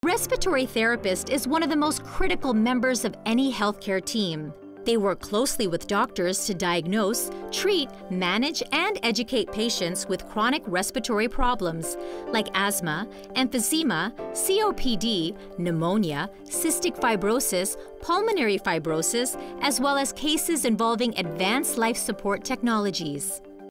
Respiratory therapist is one of the most critical members of any healthcare team. They work closely with doctors to diagnose, treat, manage, and educate patients with chronic respiratory problems like asthma, emphysema, COPD, pneumonia, cystic fibrosis, pulmonary fibrosis, as well as cases involving advanced life support technologies.